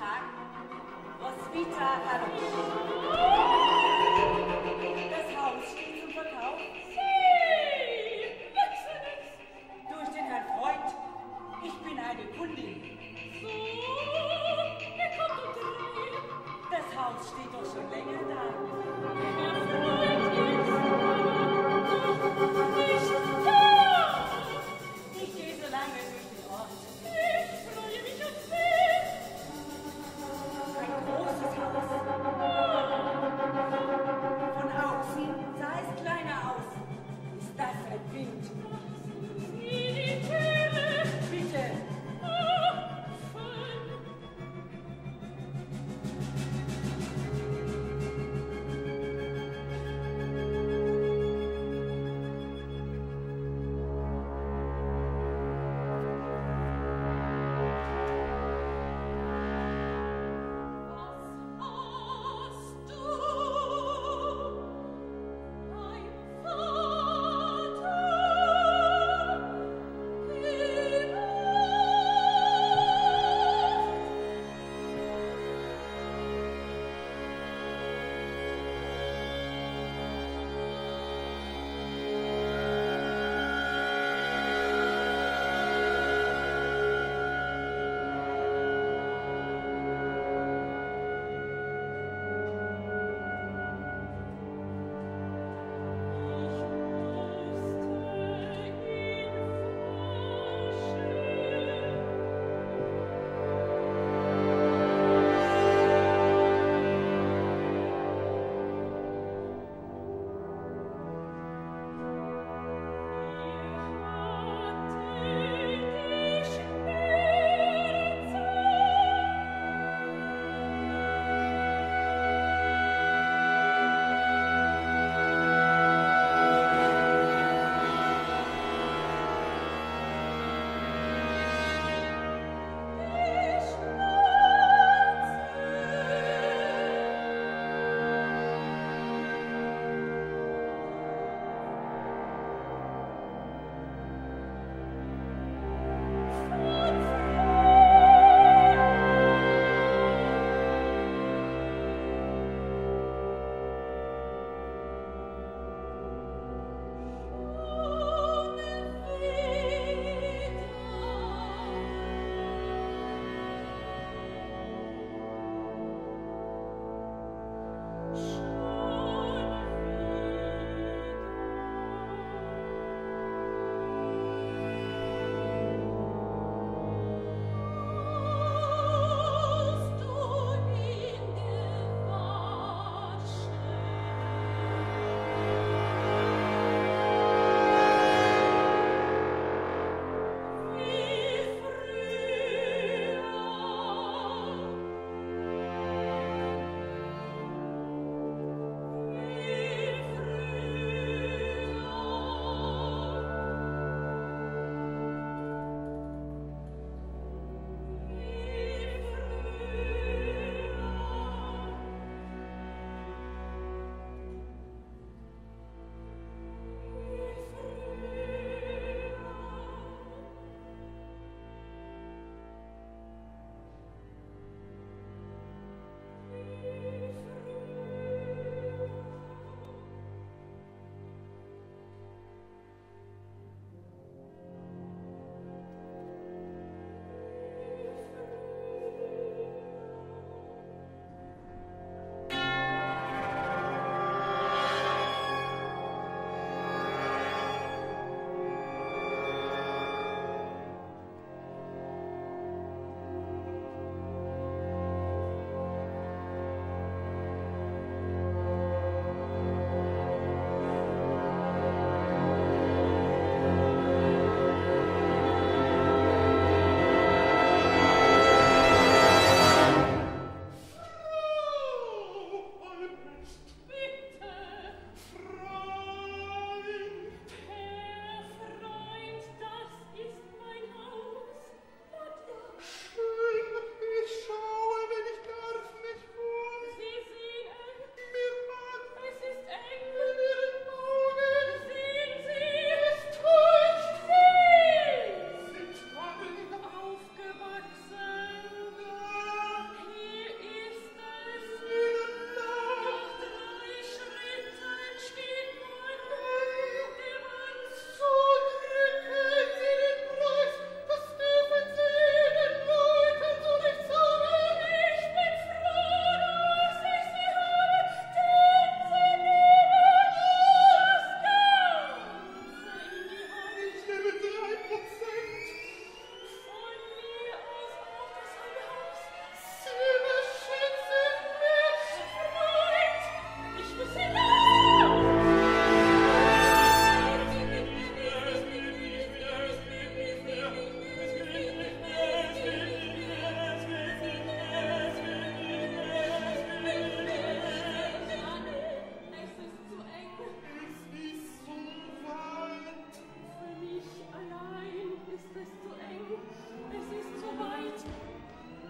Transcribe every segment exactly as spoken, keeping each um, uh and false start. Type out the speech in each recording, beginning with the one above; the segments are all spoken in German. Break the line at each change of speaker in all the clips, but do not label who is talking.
Tag. Roswitha, hallo. Das Haus steht zum Verkauf.
Hey, Exzellenz!
Durch den Herrn Freund. Ich bin eine Kundin.
So, er kommt unter die Nähe.
Das Haus steht doch schon länger da.
Herr Freund ist nicht da.
Ich gehe so lange durch den Ort.
Ich freue mich auf sehr.
Ein großes Haus.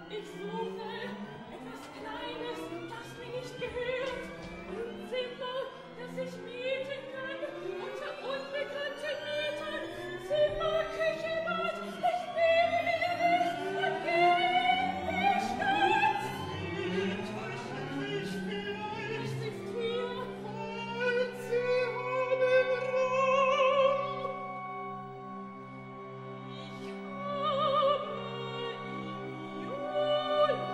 Ich suche etwas Kleines, das mir nicht gehört. Ein Zimmer, das ich mieten kann, unter unbekannten Mietern. Zimmer, Küche, Bad, ich nehme mir es und gehe in die Stadt. Es ist hier, falls Sie haben Raum. Ich habe in Juli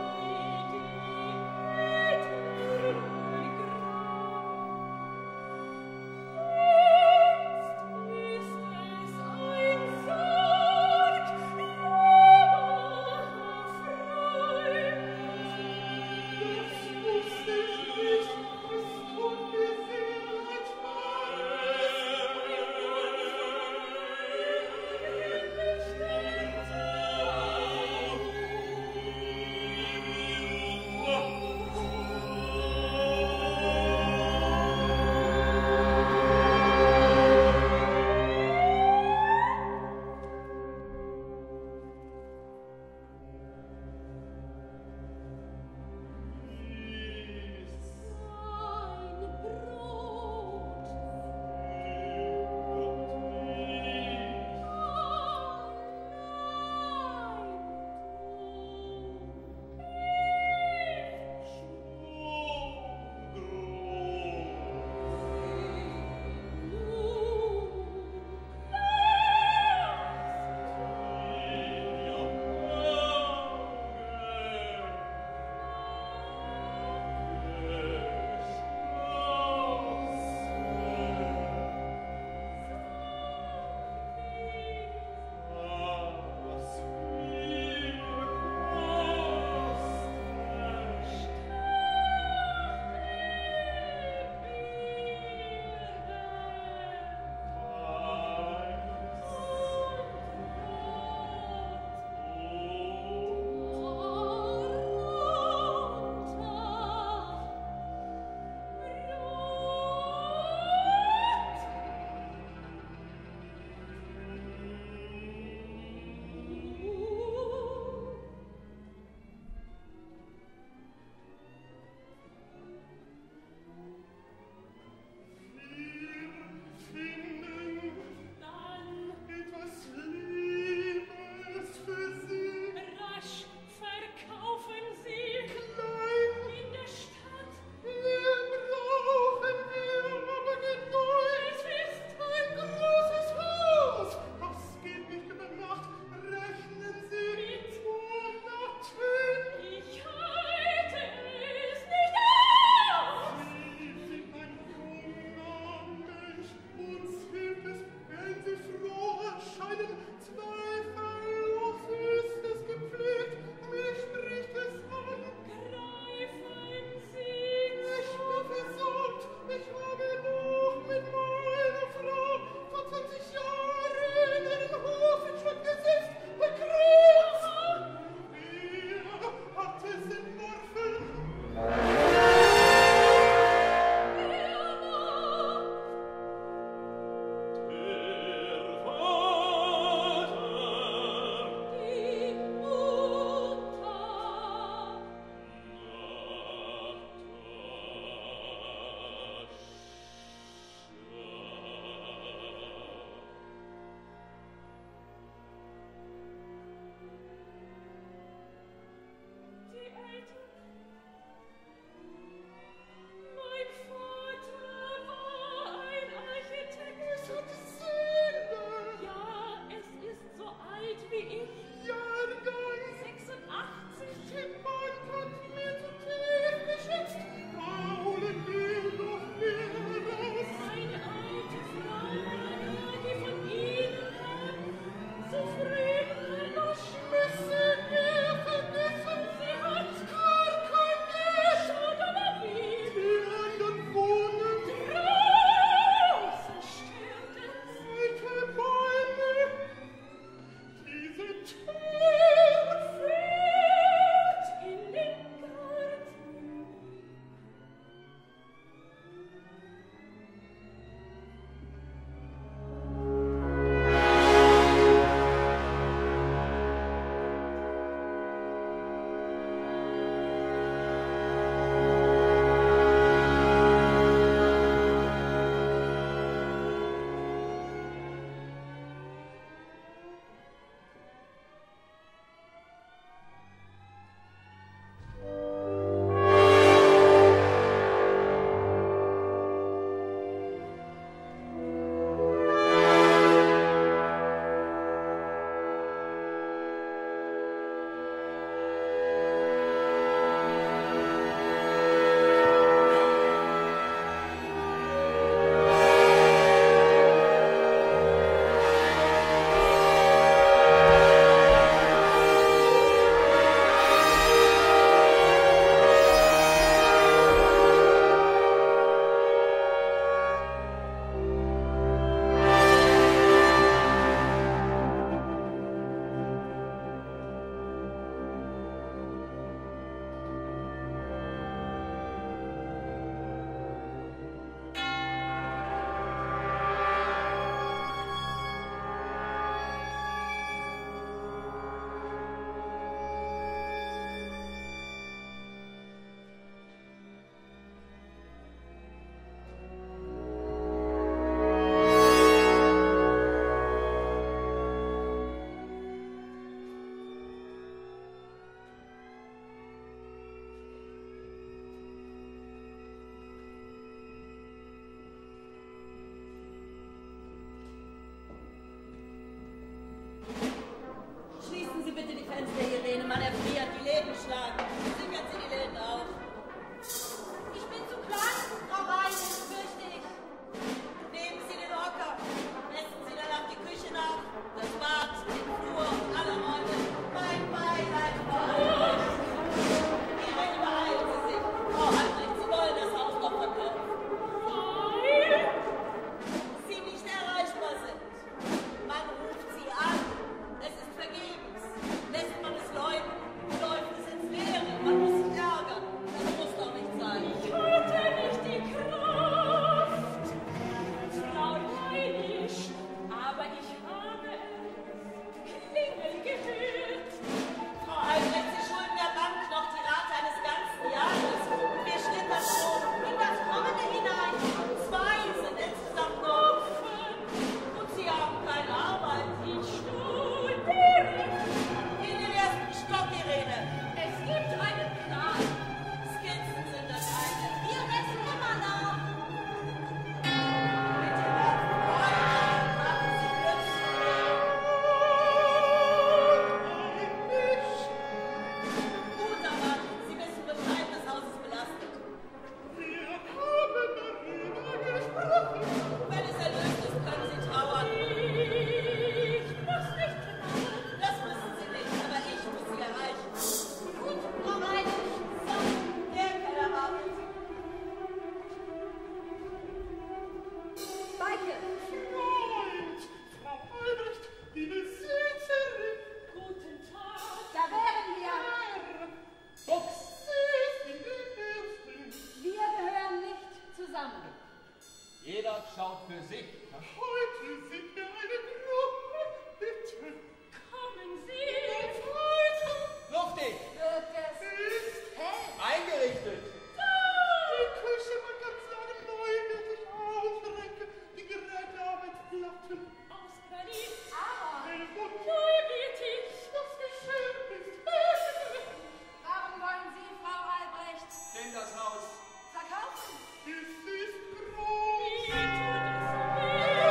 auch für sich.
Heute sind wir eine Gruppe. Bitte.
Kommen Sie.
Luftig!
Wird es hell?
Eingerichtet!
Die Küche wird ganz lange neu wirklich aufrecken. Die Geräte Arbeitsplatten.
Aus Granit.
Aber
Telefon.
Neugetig.
Das Geschirr ist hell.
warum wollen Sie, Frau Albrecht,
Denn das Haus.
verkaufen?
Es ist groß.
Wie tut es weh.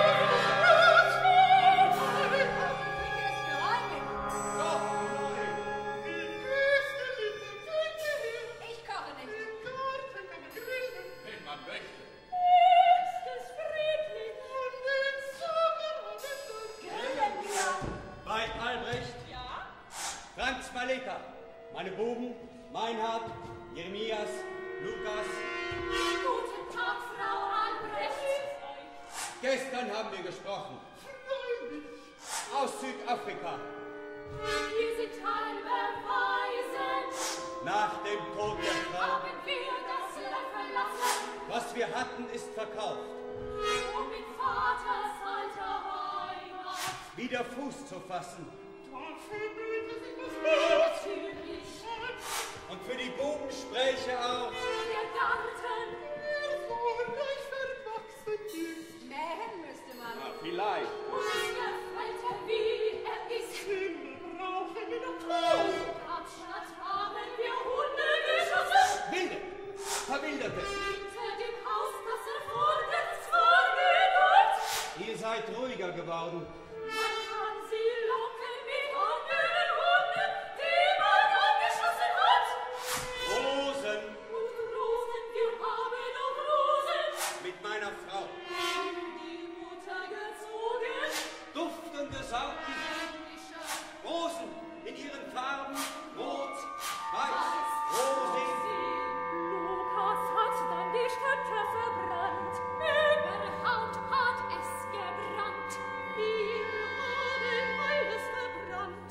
Die Küche ist geräumig.
Doch, neu!
Die Küste liegt am Fenster.
Ich koche nicht.
Im Garten kann man grillen.
Wenn man möchte.
Ist es friedlich.
Und den Sommer und den Sommer.
Grillen wir.
Bei Albrecht,
Ja?
Franz Maleta, meine Buben, Meinhard, Jeremias, Lukas.
Guten Tag, Frau Albrecht.
Gestern haben wir gesprochen.
Neulich.
Aus Südafrika.
Wir sind teilbeweisen.
Nach dem Tod der Frau.
Haben wir das Land verlassen.
Was wir hatten, ist verkauft.
Um in Vaters alter Heimat.
Wieder Fuß zu fassen.
Dafür bietet sich das Haus.
Natürlich.
Und für die Buben spräche auch.
Der Garten.
Wo gleich verwachsen ist.
Mähen müsste man.
Ja, vielleicht.
Uns gefällt er, wie er ist.
Kinder brauchen wir noch Haus.
Anstatt haben wir Hunde geschossen.
Wilde, Verwilderte.
Hinter dem Haus, das er vorwärts vorgeholt.
Ihr seid ruhiger geworden.
Man kann sie locken mit anderen Hunden, die man angeschossen hat.
Rosen
Und Rosen, wir haben noch Rosen.
mit meiner Frau.
Die Mutter gezogen.
Duftende Sorten.
Englischer
Rosen in ihren Farben. Rot, weiß, rosig.
Lukas hat dann die Städte verbrannt. Überhaupt hat es gebrannt. Wir haben alles verbrannt.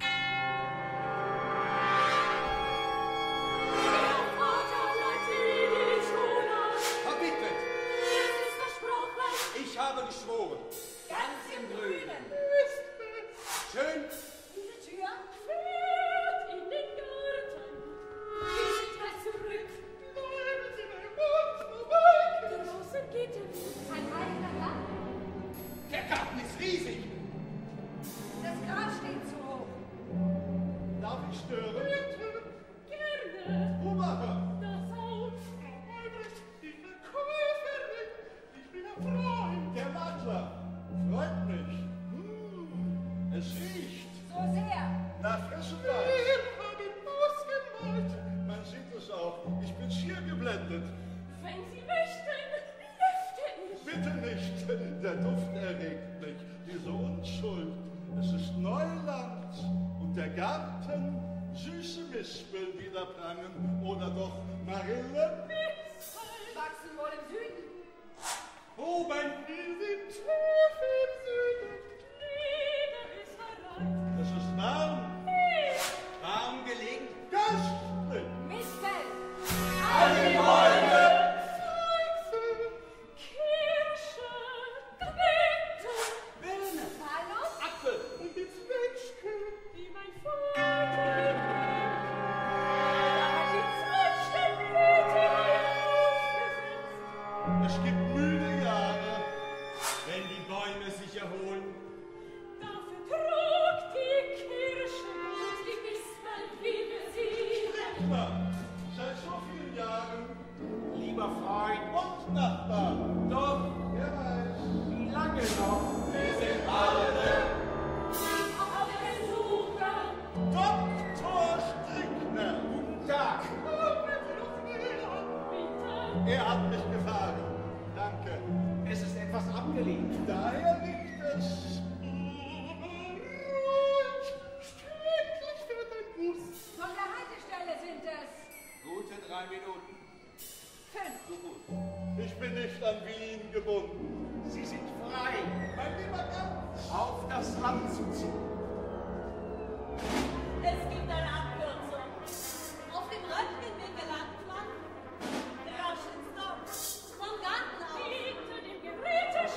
Der Vater bleibt ewig wohnen.
Verwitwet.
Es ist versprochen.
Ich habe geschworen.
Ganz im Grünen.
Schön.
Diese Tür?
Fährt in den Garten. Wir sind gleich zurück.
Bleiben Sie bei uns vorbei.
Draußen geht es.
Ein eigener Garten.
Der Garten ist riesig.
Das Gras steht zu hoch.
Darf ich stören?
Gerne.
Schuhmacher.
Das Haus.
Die Verkäuferin. Ich bin ein Freund. Der Makler. Freut mich. Hm, es riecht.
So sehr.
Nach frischem Weiß. Wir haben ausgemalt. Man sieht es auch. Ich bin schier geblendet.
Wenn Sie möchten, lüfte ich.
Bitte nicht. Der Duft erregt mich. Diese Unschuld. Es ist Neuland. Und der Garten. Süße Mispeln, die da prangen. Oder doch Marille.
Wachsen wohl im Süden.
Buben,
Wir sind tief im Süden.
Liebe ist bereit.
Es ist warm.
warm gelegen.
Köstlich.
Mispel.
Alle Bäume.
Kirsche, Quitte,
Birne.
Walnuss.
Apfel.
Und die Zwetschge.
wie mein Vater. Aber die Zwetschge Blüte ausgesetzt.
Es gibt müde Jahre.
Wenn die Bäume sich erholen.
Dafür trug die Kirsche und die Mispel, wie wir sie.
Nachbar. Seit so vielen Jahren.
Lieber Freund,
Und Nachbar.
doch,
Wer weiß.
wie lange noch?
Wir sind alle.
Auf der Suche.
Doktor Strickner.
Guten Tag.
Kommen Sie doch näher.
Bitte.
Er hat mich gefahren. Danke.
Es ist etwas abgelegt.
Daher liegt es. Ruhig. Sträflich fährt ein Bus.
Von der Haltestelle sind es
Gute drei Minuten.
fünf.
So gut.
Ich bin nicht an Wien gebunden.
Sie sind frei,
Mein lieber Gans.
auf das Land zu ziehen.
Es gibt eine Abkürzung. Auf dem Röntgenweg gelangt man rasch ins Dorf. Vom Garten aus.
Hinter dem Geräte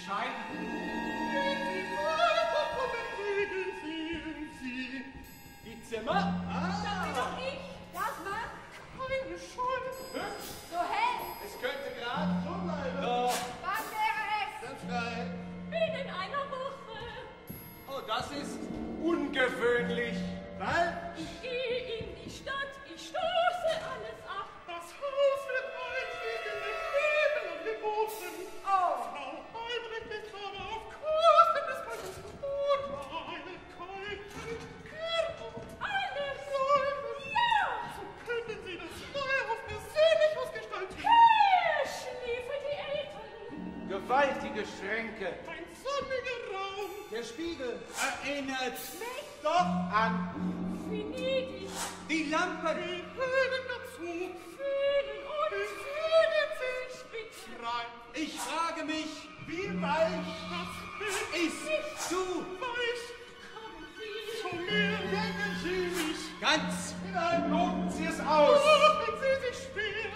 entscheiden.
Gehen Sie weiter, kommen, regeln Sie, Sie.
Die Zimmer?
Ah,
Doch ich.
Dagmar,
keine Schuld. Hübsch,
so hell.
Es könnte gerade
so bleiben.
Ja.
Wann wäre es?
Ganz frei.
Binnen einer Woche.
Oh, das ist ungewöhnlich.
Weil
Ich gehe in die Stadt, ich stoße alles ab.
das Haus wird einfliegen mit Nebel und dem Ofen.
Oh,
Frau Albrecht ist aber auf Kosten des Mannes und eine kalten Kirche.
Alles.
Säulen.
Ja.
So können Sie das Neuhaus persönlich ausgestalten.
Wer schliefe die Eltern?
gewaltige Schränke.
Ein sonniger Raum.
Der Spiegel
Erinnert
Doch
an
Venedig.
die Lampe.
die Höhlen dazu.
Fühlen und fühlen sich bitte.
Rein.
Ich frage mich,
Wie weich das Bild
ist du
weich.
Kommen Sie.
Zu mir legen Sie mich.
ganz
Hinein,
loten Sie es aus.
Machen Sie sich schwer.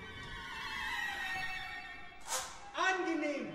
angenehm?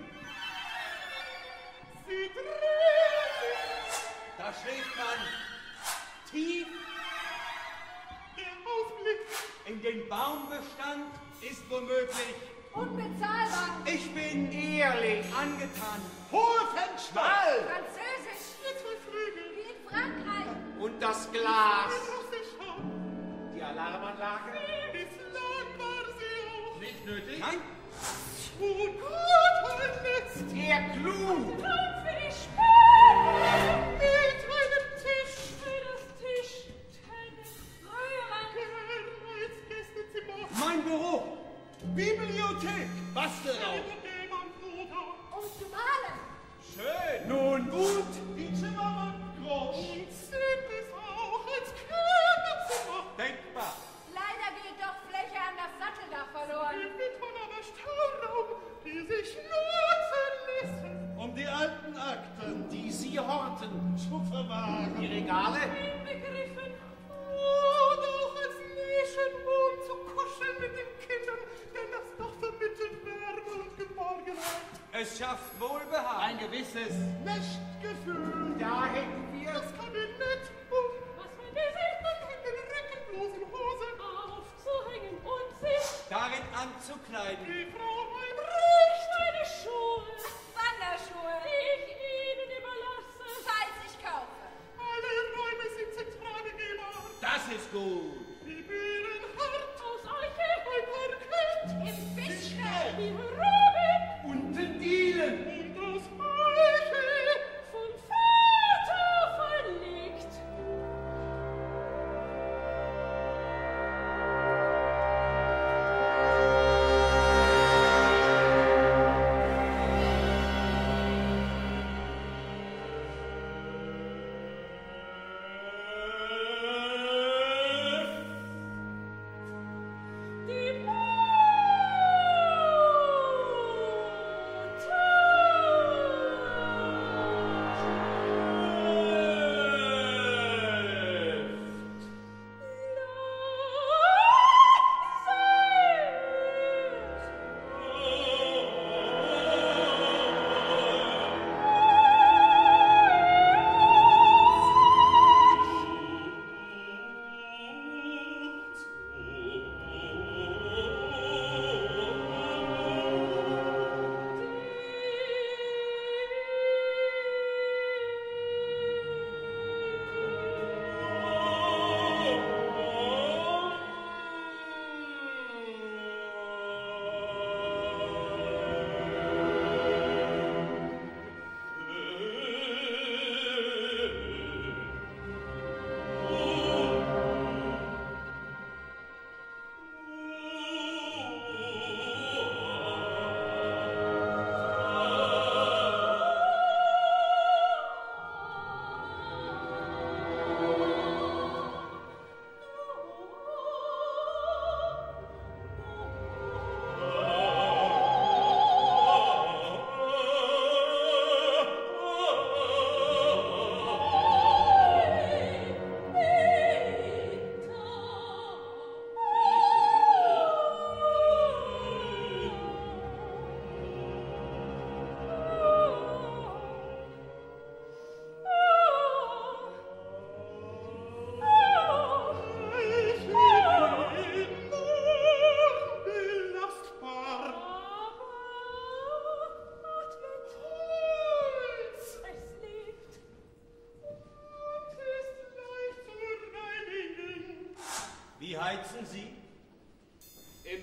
Sie drehen sich.
Da schläft man tief.
Der Ausblick.
In den Baumbestand ist womöglich.
unbezahlbar.
Ich bin
Ehrlich.
angetan.
Hohe Fenster.
Schwall.
Französisch,
Die zwei Flügel.
wie in Frankreich.
Und das Glas.
Sicher.
Die Alarmanlage.
Bislang war sie auch
Nicht nötig.
Nein,
zu gut ein Netz.
Der Clou.
Zeit für die Späne.
Mit einem Tisch.
Für das Tisch. Tennis. Rühren.
Gerne als Gästezimmer.
mein Büro. Bibliothek. Bastelraum.
Dem am Bruder.
Um zu malen.
Schön. Nun gut.
Die Zimmer waren groß. Und sind es auch als Kinderzimmer.
Denkbar.
Leider geht doch Fläche an das Satteldach verloren.
Mit von aber Stauraum, die sich nutzen ließen.
Um die alten Akten.
Die Sie horten.
Zu verwahren.
Die Regale.
Inbegriffen.
Und auch als Nischenwohn zu kuscheln mit den Kindern, denn das doch vermittelt Wärme und Geborgenheit.
Es schafft Wohlbehagen.
Ein gewisses.
Nächtgefühl.
Da hätten wir.
Das Kabinett um
Was man gesehen hat.
in den rückenlosen Hosen.
Aufzuhängen und sich.
Darin anzukleiden.
Die Frau Albrecht.
Meine Schuhe.
Wanderschuhe,
Die ich Ihnen überlasse.
falls ich kaufe.
Alle Räume sind zentral begehbar.
Das ist gut.
Die Bühnen hart.
Aus Eiche.
Ein Parkett.
Im Fischfeld.
Die Robin.
Unten Dielen.
Und aus Eiche.
Vom Vater verlegt.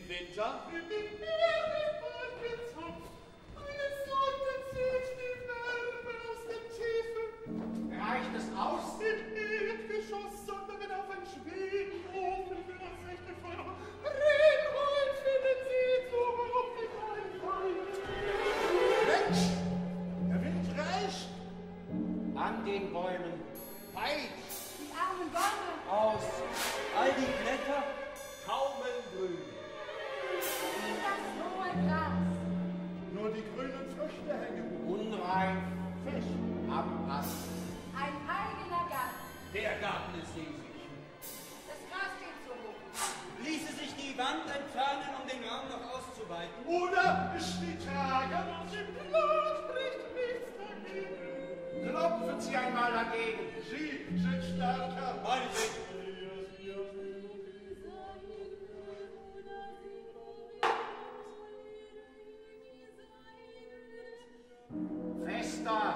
Winter?
In den Meeresbahn gezupft. Eine Sonne zieht die Wärme aus den Tiefen.
Reicht es aus?
Im Erdgeschoss, sondern auf ein Schwebenofen für das echte Feuer. Reinhold findet sie so hoch wie ein Wald. Mensch, der Wind reicht.
An den Bäumen. Weit.
Die armen Bäume.
Aus all die Blätter taumelgrün.
Das hohe Gras.
Nur die grünen Früchte hängen.
Unreif.
Fisch.
Am Ast.
Ein eigener Garten.
Der Garten ist riesig.
Das Gras steht so hoch.
Ließe sich die Wand entfernen, um den Raum noch auszuweiten?
Oder ist die Tage aus dem Blut spricht nichts dagegen.
Klopfen Sie einmal dagegen.
Sie sind stärker.
Meinetwegen.
Fester.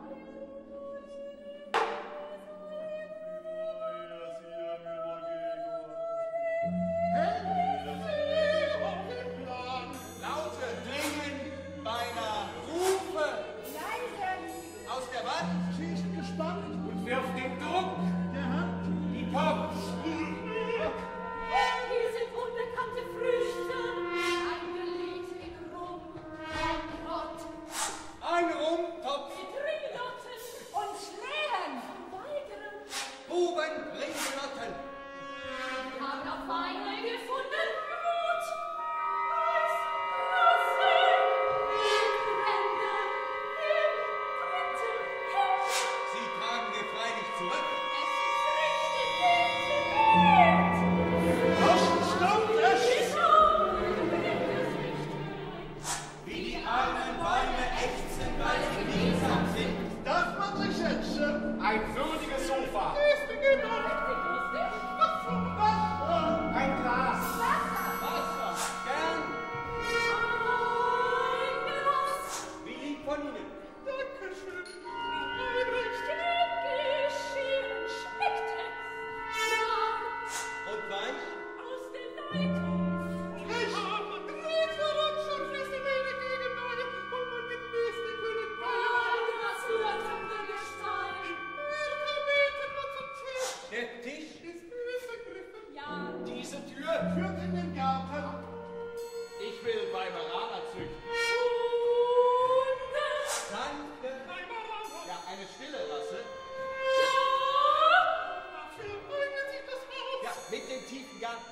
Laute Dringen meiner Rufe
Leise.
aus der Wand.
Sie ist gespannt.
Und wirft den Druck.
Der Hand.
Die Pops.
Hier sind unbekannte Früchte. Eingelegt in Rum. Ein Rott.
Ein Rumtopf.
Mit Ringlotten.
Und Schlägen.
Und weiteren.
Buben, Ringlotten.
Wir haben auch Weine gefunden. Blut. Eis. Rasse. Ränder. Hirn. Dritte. Hirsch.
Sie tragen wir freilich zurück.
Es ist richtig gut.
Draußen stürmt es.
Wie die armen Bäume ächzen, weil sie mühsam sind.
Darf man sich setzen?
Ein würdiges Sofa. Ein Glas.
Wasser, gern. Wie lieb von Ihnen.
Dankeschön.
Und weich?
Ich habe Krieg verrutscht, fließt die Wege gegen Neue und man genießt die grünen
Der Tisch?
ist begriffen.
Diese Tür.
Führt in den Garten.
Ich will Weimaraner züchten. Sanfte. Ja, eine stille Rasse.
Dafür eignet sich das Haus.
Ja, mit dem tiefen Garten.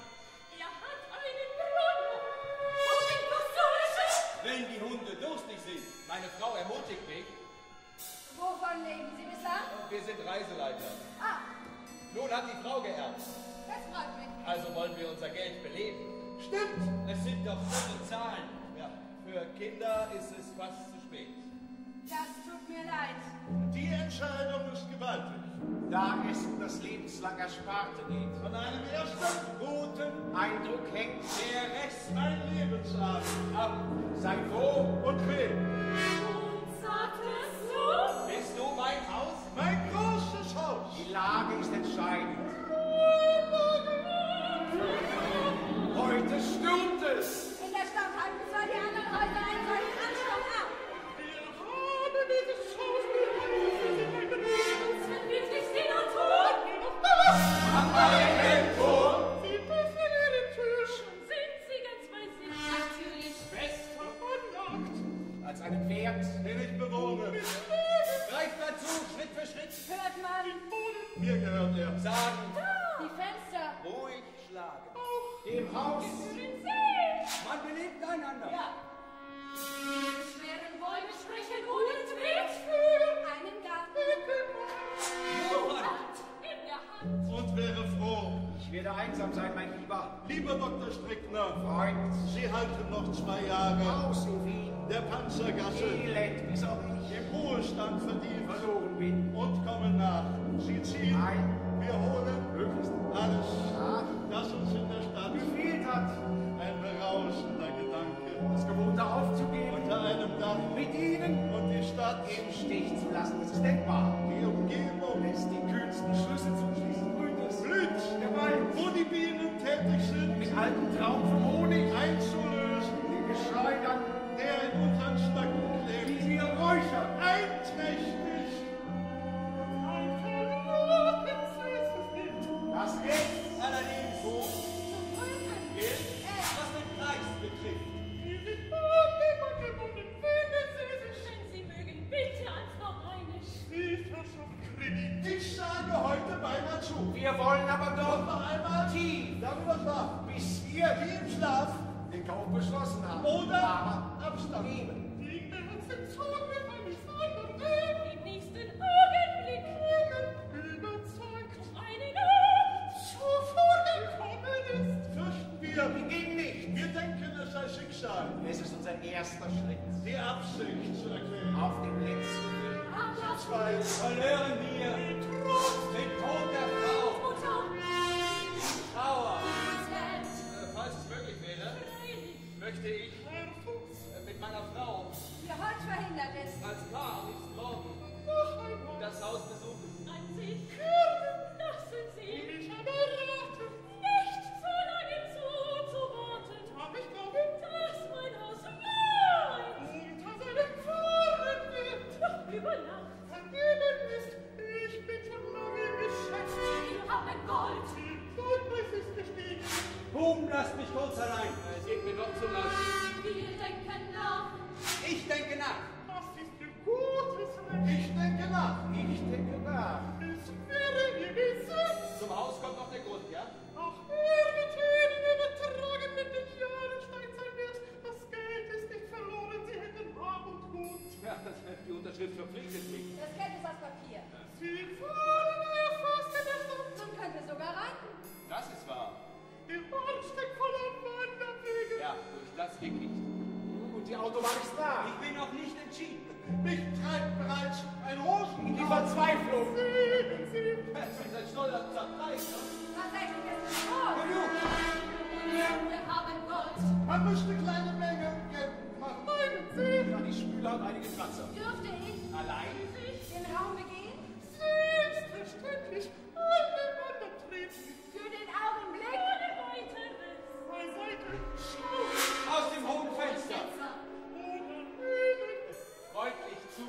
Wenn die Hunde durstig sind. Meine Frau ermutigt mich.
Wovon leben Sie bislang?
Wir sind Reiseleiter.
Ah,
Nun hat die Frau geerbt.
das freut mich.
Also wollen wir unser Geld beleben.
Stimmt.
Es sind doch schöne Zahlen. Ja, für Kinder ist es fast zu spät.
Das tut mir leid.
Die Entscheidung ist gewaltig.
Da es um das lebenslang Ersparte geht.
Von einem ersten
Guten,
Eindruck hängt.
der Rest
ein Lebensabend.
ab.
Sei froh.
Und wem?
Bist du mein Haus?
Mein großes Haus.
Die Lage ist entscheidend. Heute stürmt es.
In der Stadt halten zwar die anderen Häuser einen solchen Ansturm ab.
Wir haben dieses Haus berufen.
Am eigenen Tor.
Sie dürfen ihre Tür
Fester
und
als einen Wert.
den ich bewohne.
Greift dazu, Schritt für Schritt.
Hört man
Mir gehört er.
Sagen,
die Fenster.
ruhig schlagen.
Dem Haus.
Man belebt einander.
Schweren Bäume sprechen ohne Tritt.
Einen Garten.
Woran?
In der Hand.
Und wäre froh.
Ich werde einsam sein, mein Lieber.
Lieber Doktor Strickner,
Freund.
Sie halten noch zwei Jahre
Aus in Wien.
der Panzergasse
Elend, bis auch ich
im Ruhestand verdient
verloren bin.
und kommen nach. Sie ziehen,
Nein.
wir holen
Möglichst.
alles,
Ja.
das uns in der Stadt
Gefehlt hat.
ein berauschender Gedanke.
Das Gewohnte aufzugeben.
Unter einem Dach
Mit ihnen
und die Stadt
im Stich zu lassen. Das ist denkbar.
die Umgebung
Lässt die kühnsten Schlüsse zuschließen. Grünes.
blüht,
Der Wald.
wo die Bienen tätig sind.
Mit alten Traum vom Honig.
Ein
wollen aber doch
Noch einmal
tief,
darüber schlafen.
bis wir
Wie im Schlaf
den Kauf beschlossen haben.
oder
aber
Abstand
nehmen.
Die Herzen tun mir von nichts anderem im nächsten Augenblick überzeugt eine Nacht zuvor gekommen ist.
Fürchten wir,
Beginn nicht.
wir denken, es sei Schicksal,
Es ist unser erster Schritt
die Absicht zu erklären.
auf dem letzten Weg.
Zwei
Verlören wir den Tod der Frau. Trauer. Äh, falls es möglich wäre, möchte ich äh, mit meiner Frau
Ihr heute verhindert ist.
als Paar am liebsten morgen das Haus besuchen.
An sich hören lassen Sie mich aber raten, nicht so lange zuzuwarten. Hab ich glaube, dass mein Haus allein unter seinem Fahren wird. Doch über Nacht vergeben ist. Ich bin schon lange im Geschäft. Wir haben Gold. Die Goldpreis ist gestiegen.
Buben, lasst mich kurz allein. Es geht mir doch zu rasch.
Wir denken nach.
Ich denke nach.
Das ist ihr gutes Recht.
Ich denke nach.
Ich denke nach.
Es wäre ihr Besitz.
Zum Haus kommt noch der Grund, ja?
Auch er wird Ihnen übertragen mit den Jahren steigt sein Wert. Das Geld ist nicht verloren, Sie hätten Hab und Gut.
Ja, die Unterschrift verpflichtet mich.
Das Geld ist das Papier.
Sie fahren erfasst in der Stadt.
Man könnte sogar reiten.
Das ist wahr.
Der Ort steckt voller Wanderwege.
Ja, durch das Dickicht.
Und die Autobahn ist nah.
Ich bin noch nicht entschieden.
Mich treibt bereits ein Rosen.
In die Verzweiflung.
Sehen Sie,
Sie seid stolz zerpreist.
Tatsächlich ist es tot.
Genug.
wir haben Gold.
Man müsste kleine Menge Geld machen.
Meinen Sie,
Ja, die Spüle hat einige Kratzer.
Dürfte ich
Allein?
den Raum begehen?
selbstverständlich, alle Wander treten.
Für den Augenblick.
Ohne weiteres. Beiseite, schau.
Aus dem hohen Fenster.
Oder nehmen.
Freundlich zu.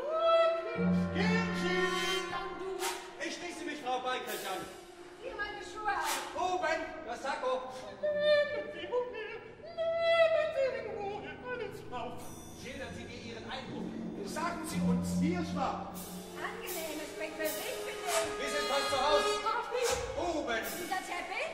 Gehen Sie!
Dann du.
Ich schließe mich Frau Beikirch an.
Zieh meine Schuhe aus.
Oben, das Sakko.
Nehmen Sie umher. Nehmen Sie in Ruhe alles auf.
Schildern Sie mir Ihren Eindruck.
Sagen Sie uns.
Wie es war.
Angenehm, es bringt mir sich mit dem.
Wir sind fast zu Hause.
Auf mich.
Oben.
Dieser Teppich?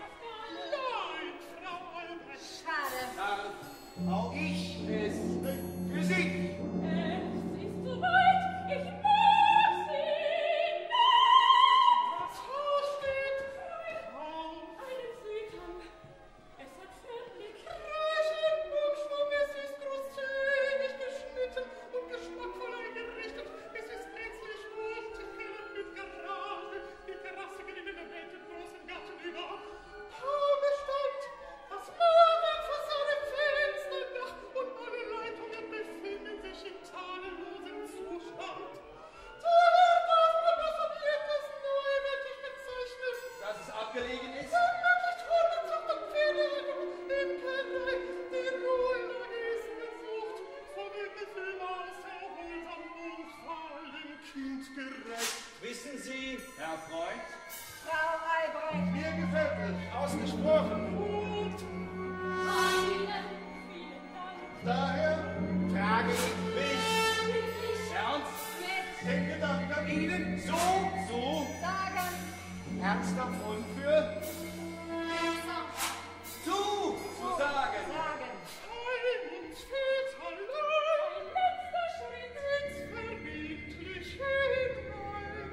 Nein, Frau Albrecht.
Schade.
Da
Auch
Ich
ist
für Sie.
Es ist soweit. Ich mag Sie. Das Haus steht frei auf einem Südhang. Es hat förmlich reichen Buchschwung. Es ist großzügig geschnitten und geschmackvoll eingerichtet. Es ist gänzlich wohltückelnd mit Garage. Die Terrasse geht in den erwähnten großen Garten über. Baubestand. Das Mauerwerk vor seinem Fensterdach und alle Leitungen befinden sich im tadellosem Zustand. Daher darf man das Objekt als neuwertig bezeichnen.
dass es abgelegen ist.
Ermöglicht Hundezucht und Pferdehaltung, Imkerei, die Ruhelage ist gesucht, so wird es überaus erholsam und vor allem kindgerecht.
Wissen Sie, Herr Freund,
Frau Albrecht.
mir gefällt es.
Ausgesprochen.
Und einen vielen Dank.
Daher
Trage ich
mich
Wirklich
ernst,
Mit
den Gedanken
Ihnen so
so
Sagen.
ernsthaft
und für
Besser.
zu zu sagen.
Sagen.
Heil und Väterlein, ein letzter Schritt ins Verbindliche hinein.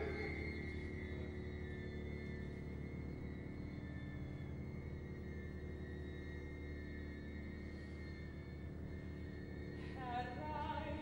Herein.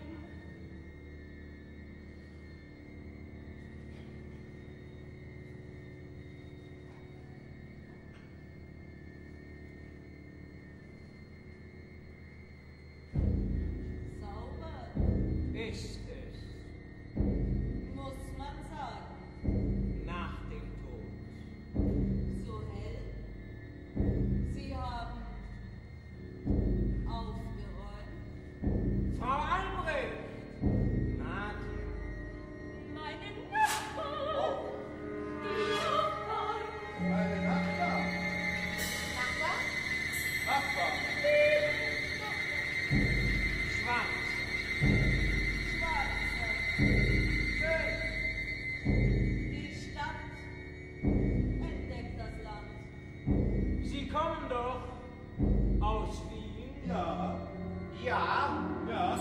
Ja.
Ja.
Ja.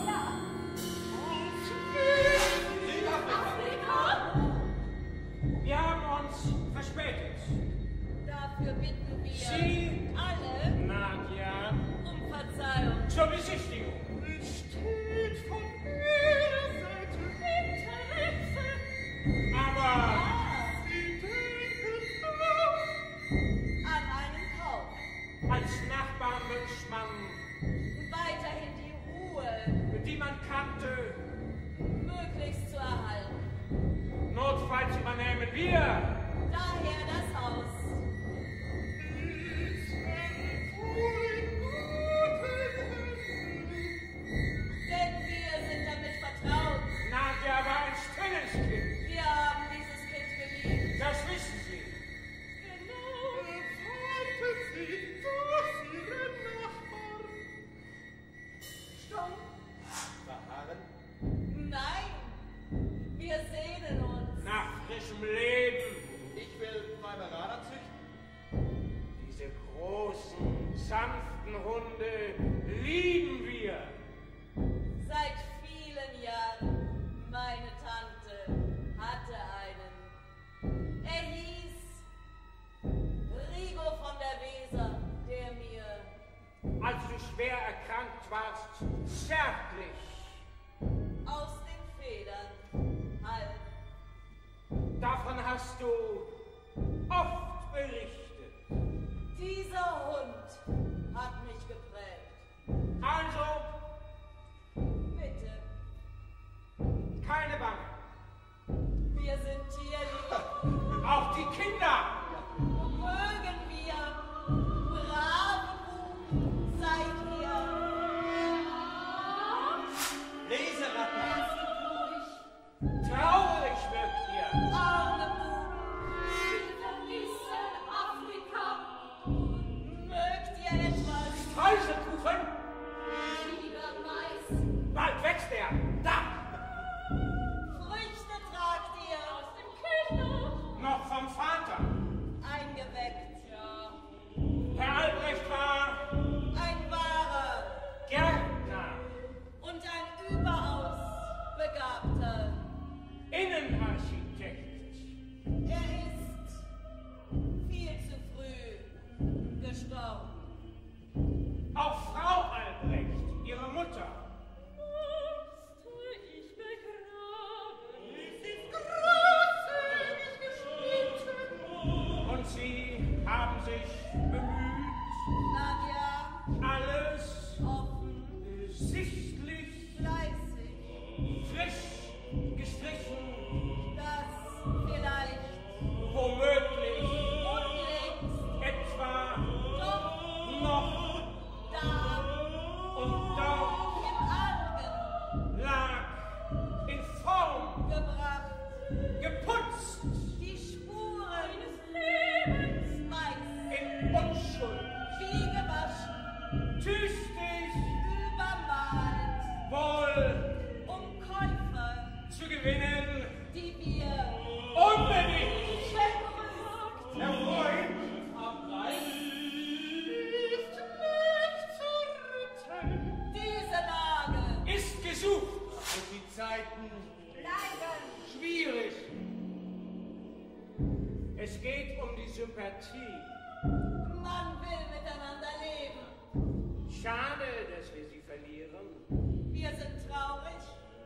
Afrika!
Wir haben uns verspätet.
Dafür bitten wir
Sie,
alle
Nadja,
um Verzeihung.
zur Besichtigung.
Steht von jeder Seite Interesse.
Aber
Sie denken auch an einen Kauf.
als Nachbarn wünscht man,
Weiterhin die Ruhe
die man kannte,
möglichst zu erhalten.
notfalls übernehmen wir.
Daher das Haus. Denn wir sind damit vertraut.
Nadja war ein stilles Kind.
Wir haben dieses Kind geliebt.
Das wissen Sie.
Genau.
Erwarten Sie durch Ihren Nachbarn.
Stumm?
Verharren.
Nein. Wir sehnen uns.
Nach frischem Leben.
Ich will Weimaraner züchten.
Diese großen, sanften Hunde lieben wir.
Seit vielen Jahren. Meine Tante hatte einen. Er hieß Rigo von der Weser, der mir
Als du schwer erkrankt warst, zärtlich.
aus den Federn half.
Davon hast du oft berichtet.
Dieser Hund hat mich geprägt.
Also,
Bitte,
keine Bange.
wir sind tierlieb.
Auch die Kinder.
Mögen wir brave Buben seid ihr.
Leseratten.
Traurig wirkt ihr.
Arme Buben, wir vermissen Afrika. Mögt ihr etwas?
Streuselkuchen.
Lieber Mais.
Bald wächst er. Da.
Früchte tragt ihr aus dem Keller.
Noch vom Vater.
Eingeweckt. Ja.
Herr Albrecht war
Ein wahrer
Gärtner,
und ein überaus begabter.
Innenarchitekt.
Er ist viel zu früh gestorben.
Auch Frau Albrecht, ihre Mutter.
Musste ich begraben. Es ist großzügig geschnitten.
Und sie haben sich bemüht,
Nadja,
alles
offen,
sichtlich,
fleißig,
frisch gestrichen,
das vielleicht
womöglich
unlängst
etwa
doch
noch
da
und dort
im Argen
lag, in Form
gebracht.
geputzt,
Die Spuren des Lebens weiß,
in Unschuld,
wie gewaschen,
tüchtig,
übermalt,
wohl
um Käufer,
zu gewinnen,
die wir
unbedingt.
begrüßt.
Herr Freund,
Ist nicht zu retten. Diese Lage
ist gesucht.
Und die Zeiten
bleiben.
Schwierig. Es geht um die Sympathie.
Man will miteinander leben.
Schade, dass wir sie verlieren.
Wir sind traurig.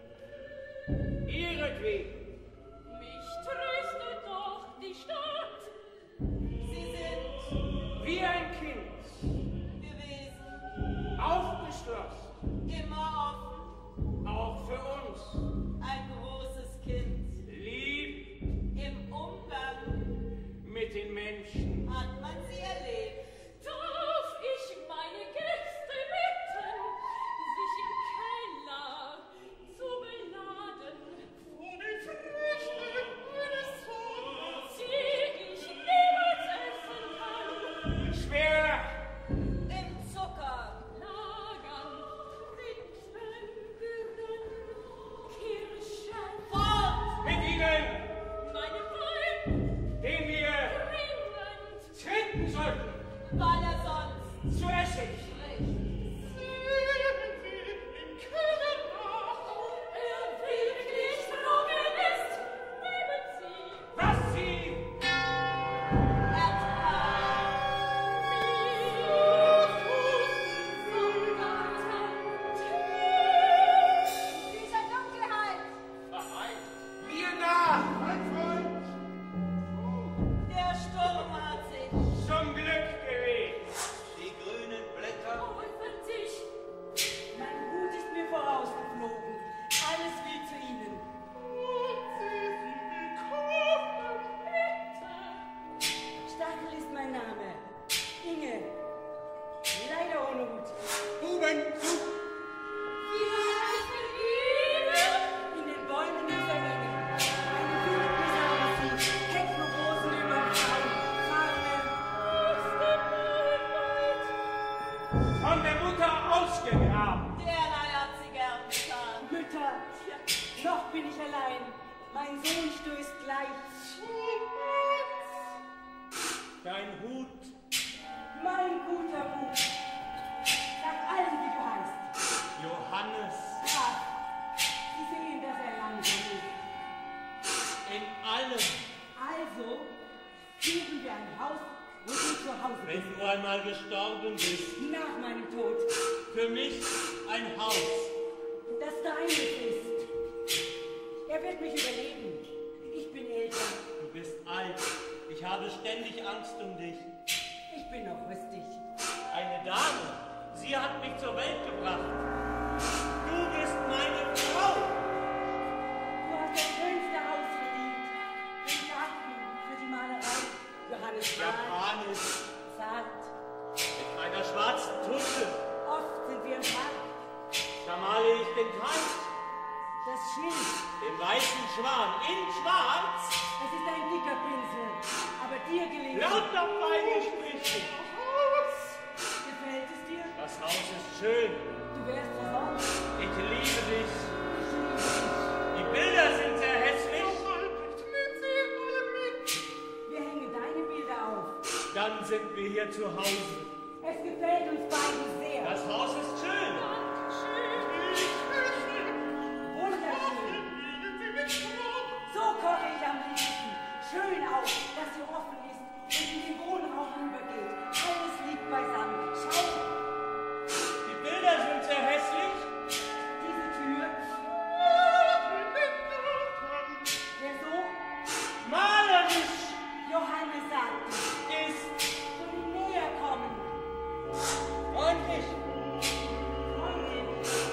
Ihretwegen.
Mich tröstet doch die Stadt. Sie sind
Wie ein Kind.
gewesen,
Aufgeschlossen.
immer offen,
Auch für uns.
ein großes Kind.
Lieb
Im Umgang
mit den Menschen.
hat man sie erlebt.
Darf ich meine Gäste bitten, sich im Keller zu beladen?
Ohne
Stuben zu. In den Bäumen dieser Hänge. Eine Wildbesauer sie, Heckenrosen über den Zaun. Farne.
Von der Mutter ausgegraben.
Derlei hat sie gern getan.
Mütter, noch bin ich allein. Mein Sohn stößt gleich.
Dein Hut.
Mein guter Buch. Sag allen, wie du heißt.
Johannes.
Ja, Sie sehen, dass er langsam ist.
In allem.
Also, suchen wir ein Haus, wo du zu Hause
Wenn
bist.
du einmal gestorben bist.
Nach meinem Tod.
Für mich ein Haus.
Das deines ist. Er wird mich überleben. Ich bin älter.
Du bist alt. Ich habe ständig Angst um dich.
Ich bin noch rüstig.
Eine Dame. Sie hat mich zur Welt gebracht. Du bist meine Frau.
Du hast das schönste Haus verdient. Den Garten für die Malerei. Johannes Mahl.
Japanisch.
Zart.
Mit meiner schwarzen Tusche.
Oft sind wir im Park.
Da male ich den Teich.
Das Schild.
Den weißen Schwan. In schwarz.
Es ist ein dicker Pinsel. Aber dir gelingt.
Lauter feine Striche.
Gefällt es dir?
Das Haus ist schön.
Du wärst versorgt.
Ich liebe dich.
Ich liebe dich.
Die Bilder sind sehr hässlich.
Wir hängen deine Bilder auf.
Dann sind wir hier zu Hause.
Es gefällt uns beiden sehr.
Das Haus ist schön.
Wunderschön. So koche ich am liebsten. Schön auch, dass sie offen ist und in den Wohnraum übergeht. Alles liegt beisammen. Schau,
Die Bilder sind sehr hässlich.
diese Tür. Der so
Malerisch
Johannes sagt,
ist
soll näher kommen.
freundlich.
Freundin.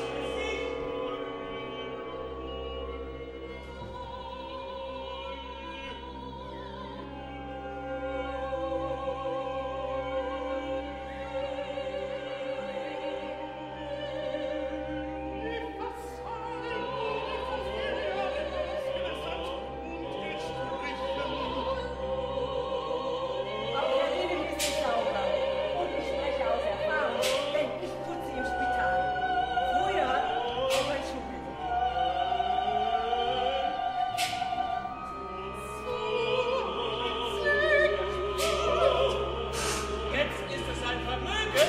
Auch der Reden ist nicht sauber. Und ich spreche aus Erfahrung, denn ich putze im Spital. Früher auch als Schulmädchen.
Jetzt ist es ein Vermögen.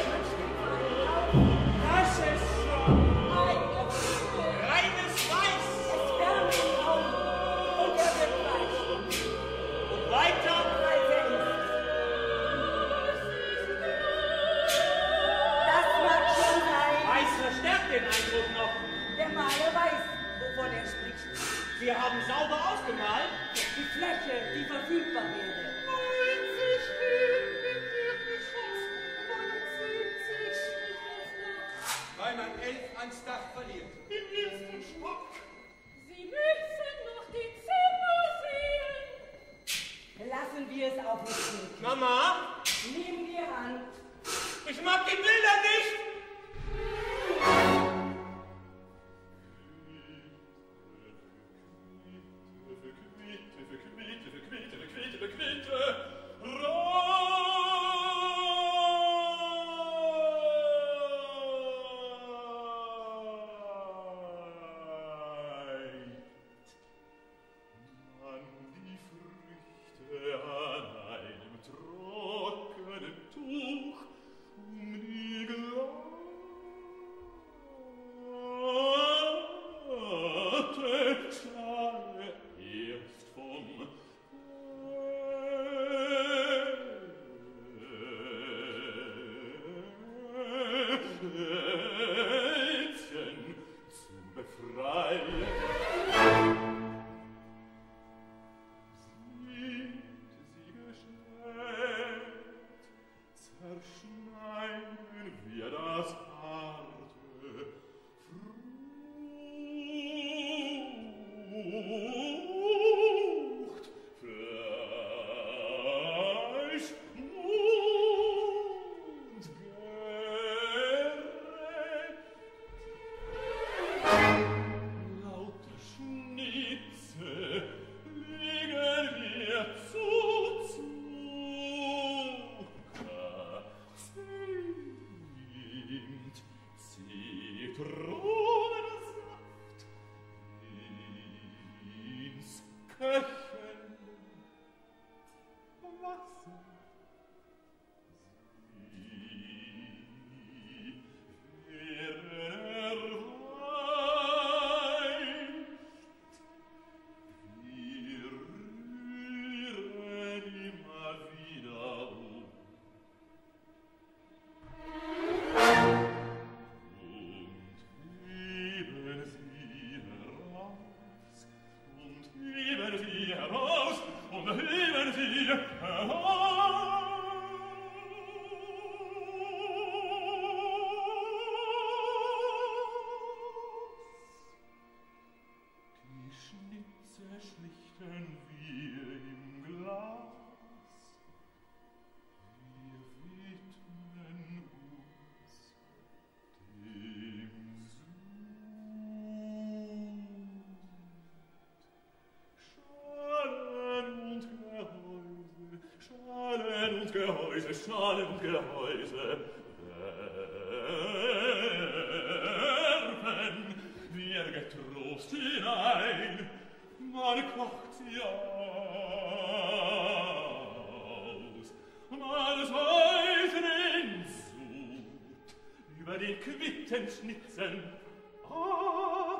Das ist schon reines Weiß.
Es wärmt im Raum und er wird weich,
Und weiter
als er ist. Das mag schon sein.
Weiß verstärkt den Eindruck noch.
Der Maler weiß, wovon er spricht.
Wir haben sauber ausgemalt.
Die Fläche, die verfügbar wäre.
Weil man elf ans Dach verliert.
Sie müssen noch die Zimmer sehen.
Lassen wir es auch nicht zurück.
Mama,
Nehmen wir an,
ich mag die Bilder nicht.
Tuch um die Glas
Schalen und Gehäuse werfen wir getrost hinein, man kocht sie aus, man säuft den Sud über den Quitten schnitzen. Ah,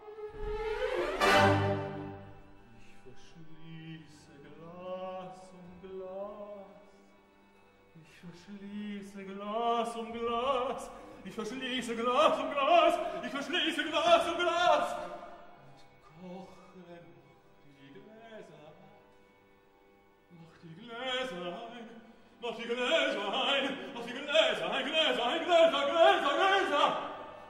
ich verschließe Glas um Glas, ich verschließe Glas um Glas, ich verschließe Glas um Glas, ich verschließe Glas um Glas und koche die Gläser, mach die Gläser ein, mach die Gläser ein, mach die Gläser ein, Gläser ein, Gläser, Gläser, Gläser.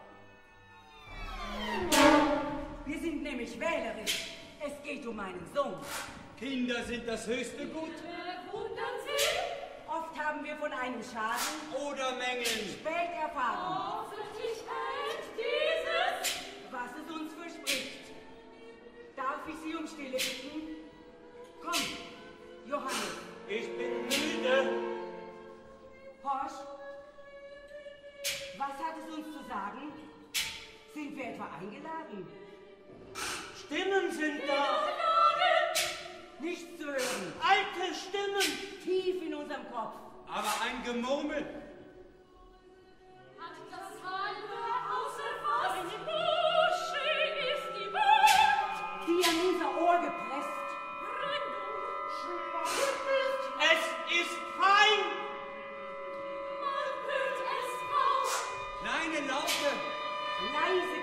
Wir sind nämlich wählerisch. Es geht um meinen Sohn.
Kinder sind das höchste Gut.
Wundern Sie?
Oft haben wir von einem Schaden
Oder Mängeln.
spät erfahren,
Hoffentlich hält dieses.
was es uns verspricht. Darf ich Sie um Stille bitten? Komm, Johannes.
Ich bin müde.
Horch, was hat es uns zu sagen? Sind wir etwa eingeladen?
Stimmen sind da.
Nichts zu hören.
Alte Stimmen.
Tief in unserem Kopf.
Aber ein Gemurmel.
Hat das halbe außer was? Eine Busche ist die Welt.
Die an unser Ohr gepresst.
Es ist fein.
Man hört es raus.
Kleine Laute.
Leise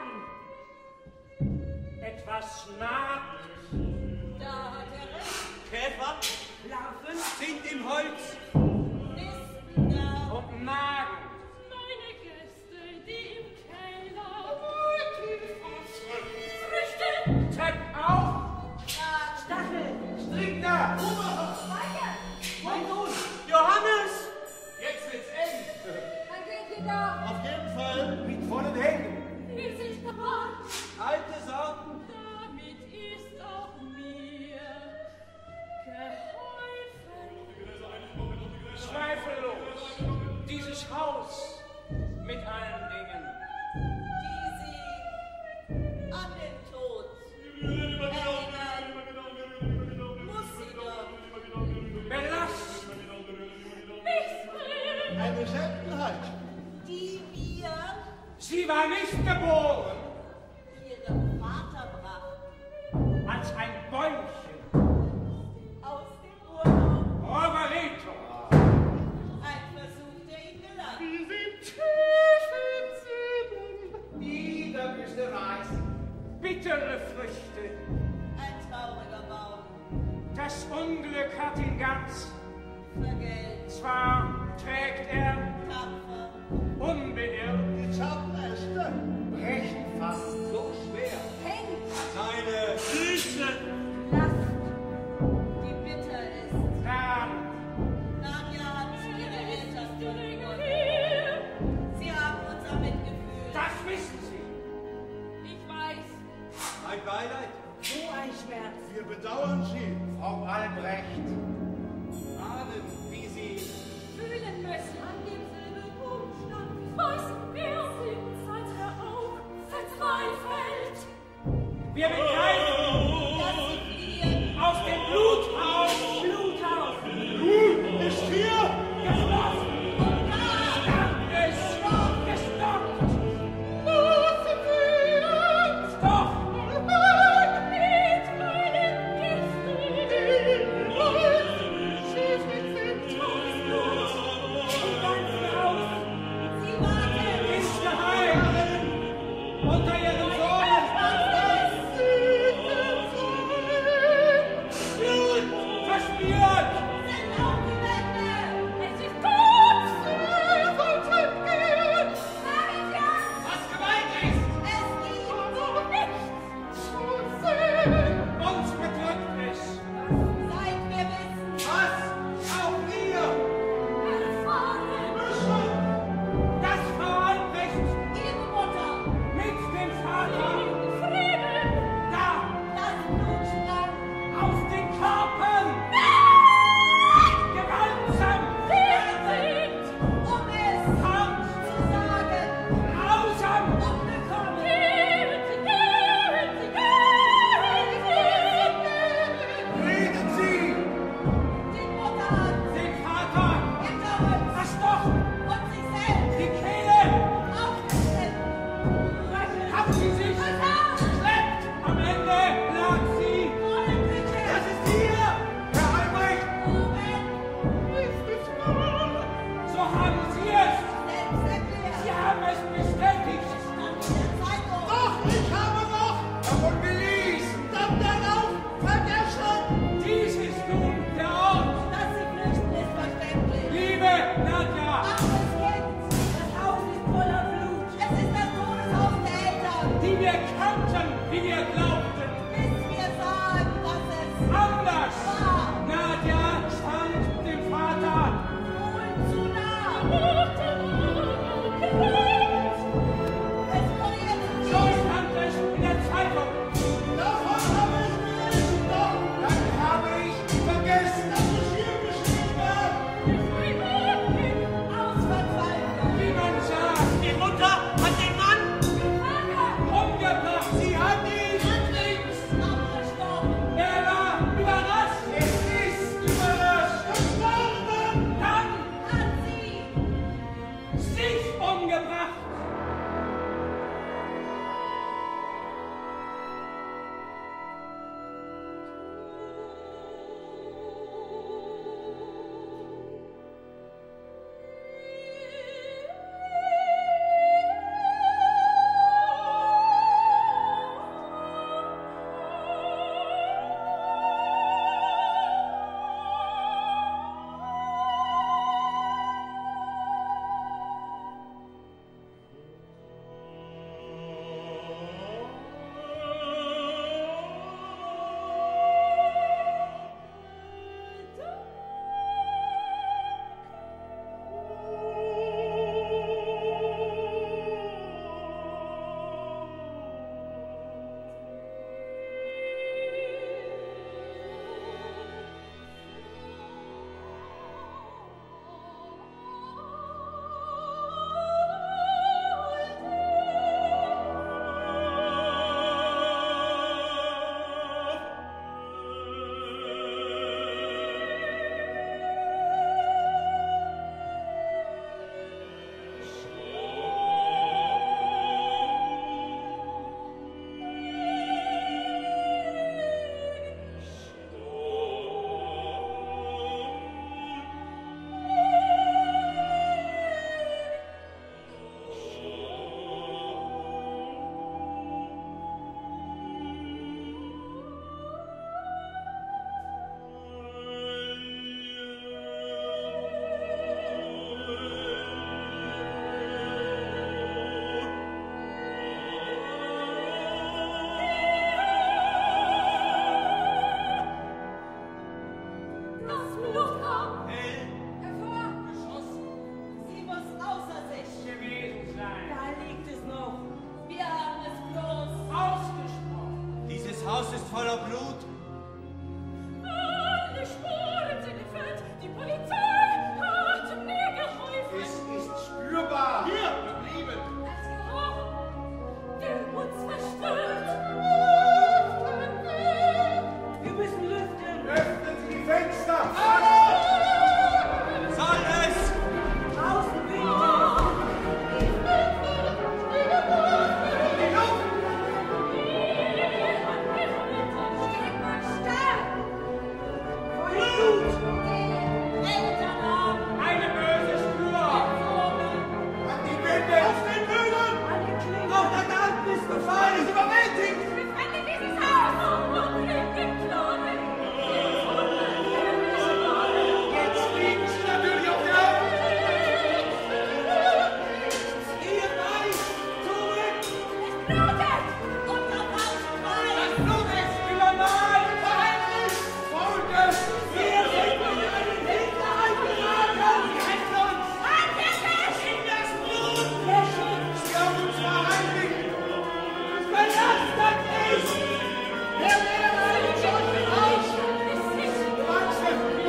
klagen.
Etwas schnarrt.
Da hat er recht.
Käfer
Larven.
sind im Holz.
Nisten da.
Und Magen.
Meine Gäste, die im Keller Früchte.
Trepp auf.
Stachel.
Strickner.
Weiter.
Mein Sohn.
Johannes.
Jetzt wird's eng.
Dann geht ihr da.
Auf jeden Fall.
Mit vollen Händen.
Wir sind gewarnt.
Alte Sorten.
Damit ist auch mir geholfen.
Zweifellos. Dieses Haus mit allen Dingen.
Die sie an den Tod erinnern. Muss sie doch.
Belast.
Eine Seltenheit.
Die wir
Sie war nicht geboren
ihrem Vater brachten.
als ein Bäumchen.
Aus dem Urlaub.
Romerito.
Ein Versuch, der ihm gelang.
Niederwüsterreich. Bittere Früchte.
Ein trauriger Baum.
Das Unglück hat ihn ganz.
Vergelt.
Zwar trägt er
Tapfer.
unbeirrt,
Die zarten Äste.
brechen fast so schwer.
Hängt.
Seine Füße.
Last.
Die bitter ist.
Dann
Nadja hat ihre Eltern verloren. Sie haben unser Mitgefühl.
das wissen Sie.
Ich weiß,
Ein Beileid.
So ein Schmerz.
Wir bedauern Sie.
Frau Albrecht. Ahnen, wie Sie
fühlen müssen an demselben Umstand. Was wir
wir kannten, wie wir glaubten.
Bis wir sahen, dass es
Anders.
war.
Nadja stand dem Vater
Wohl zu nah. Es wurde jetzt
so stand es in der Zeitung.
Davon habe ich gelesen, doch.
Dann habe ich vergessen,
Dass es hier geschehen war.
aus Verzweiflung.
Wie man sah,
Die Mutter hat den Mann.
umgebracht. Sie hat ihn.
Links abgestorben.
Er war überrascht. Es ist überrascht.
Gestorben.
Dann
Hat sie
sich umgebracht.
das Blut kam. Hervor. Sie muss außer sich.
Gewesen sein.
Da liegt es noch. Wir haben es bloß
Ausgesprochen.
Dieses Haus ist voller Blut.
Alle Spuren sind entfernt. Die Polizei hat mir geholfen.
es ist spürbar.
Hier.
Geblieben.
Das Geruch, der uns verstört.
Wir müssen lüften.
Öffnen Sie die Fenster.
Soll es?
Draußen winkt Steht man stark. Vor Blut. Den Elternabend.
Eine böse Spur.
An die Wände.
Auf den Böden.
An den Klingen.
Auch der Garten ist befallen. Es überwältigt.
Befreit dieses Haus und bringt den Klonen.
Jetzt liegen Sie natürlich auf der Erde.
Ihr Reich zurück.
Es blutet.
Unser Haus frei.
Das Blut ist übermalt. Verheimlicht. Folge.
Wir sind in einen Hinterhalt geraten.
Rettet uns.
In das Blut.
Der Schutz.
Sie haben uns verheimlicht.
Verlasst das nicht.
Der Lehrer ist schon raus. Wachse.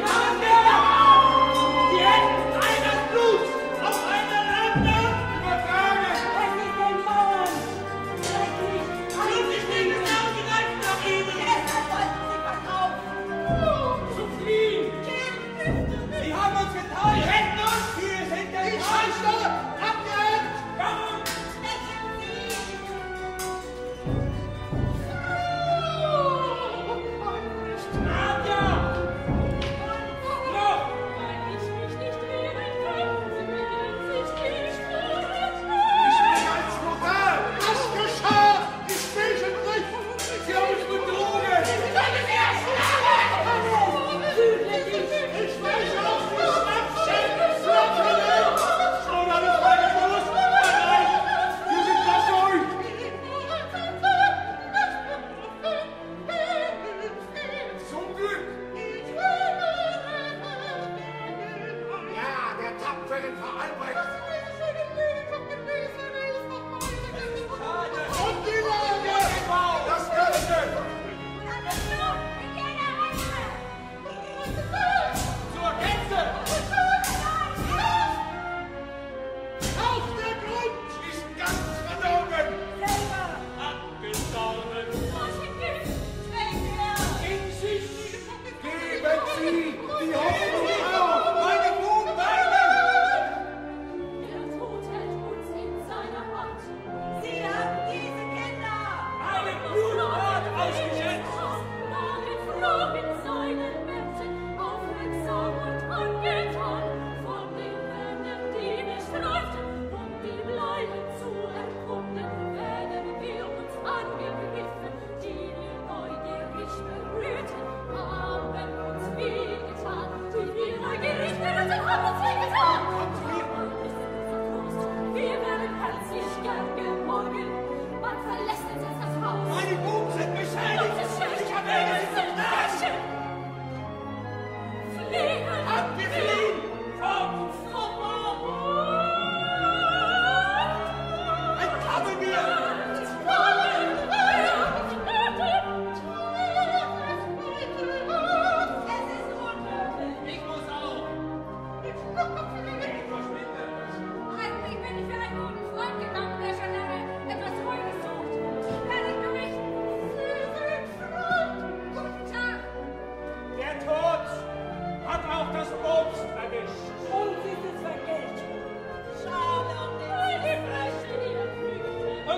Die Hände rein das Blut. Aufeinander.
Übertragen.
Es ist den Mauern. Vielleicht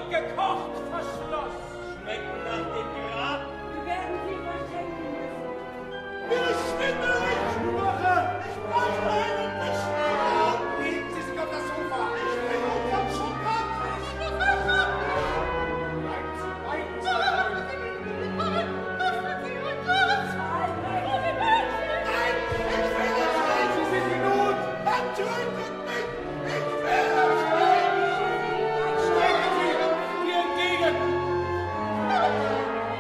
gekocht, verschlossen. Schmecken nach dem Grab.
Wir werden sie verschenken müssen.
Ich finde euch, Schwache! Ich brauche einen Beschwörer!
Legen Sie sich auf das Sofa.
Ich bin unterzuckert!
Bleiben Sie, bleiben Sie.
Nein, ich will es nicht! Sie sind in Not! Man tötet mich! Ich will es nicht!
Steigen Sie mir entgegen.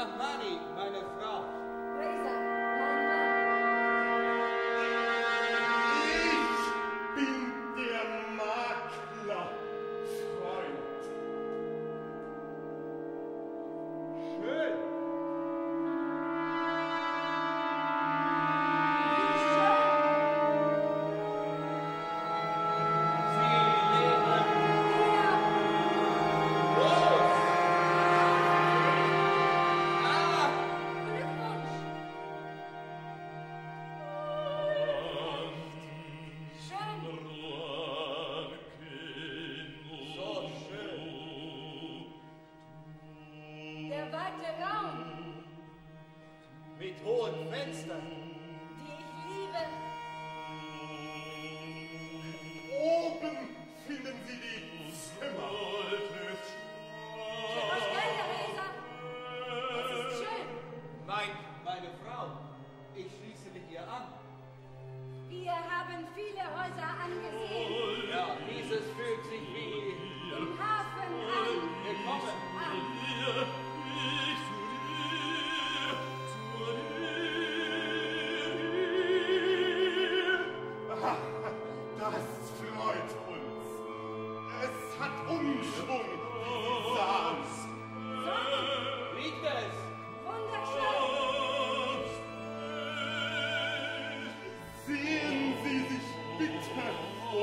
Rahmani, meine Frau.
Reza, mein Mann.
Ich bin der Makler, Freund. Schön.
Mit hohen Fenstern.
Die ich liebe.
Oben finden Sie die Zimmer.
Was Geld, Reza? Es ist schön.
Mein, meine Frau. Ich schließe mit ihr an.
Wir haben viele Häuser angesehen.
Ja, dieses fühlt sich wie
Im Hafen an.
willkommen.
An.
Das freut uns. Es hat Umschwung, dieses Saal.
Liegt es?
Wunderschön.
Sehen Sie sich bitte um.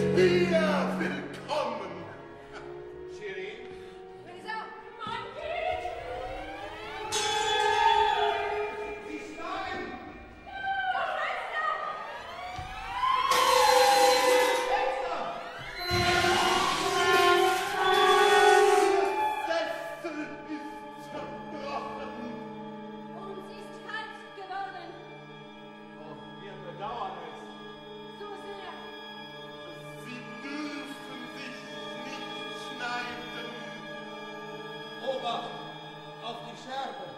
hier willkommen.
Chérie,
Lisa,
Mein Kind!
Sie schlagen!
Sessel ist zerbrochen.
und sie ist kalt geworden.
Oh, wir bedauern es.
So sehr.
Sie dürfen sich nicht schneiden.
Obacht auf die Scherben.